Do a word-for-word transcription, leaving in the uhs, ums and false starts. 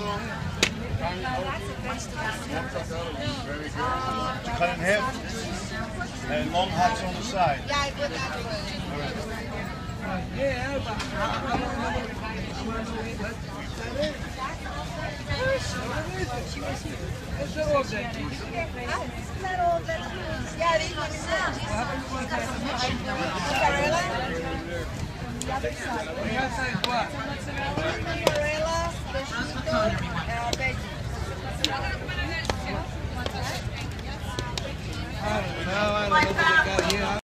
Very good. Cut in half. And long hots on the side. Yeah, I put that one. Yeah, Yeah, these ones. Mozzarella. The other side. Mozzarella, prosciutto, uh, veggie. I don't know. I don't know what they got here.